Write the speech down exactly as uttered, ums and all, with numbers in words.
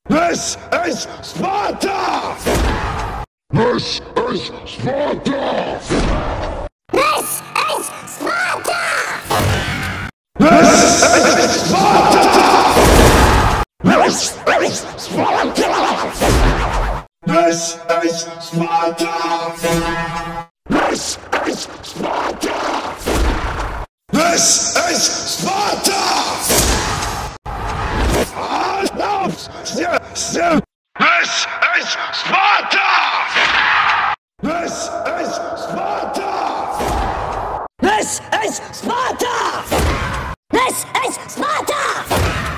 This is Sparta! This is Sparta! This is Sparta! This is Sparta! This is Sparta! This is Sparta! This is Sparta! This is Sparta! Ah, no! This is Sparta! This is Sparta! This is Sparta! This is Sparta!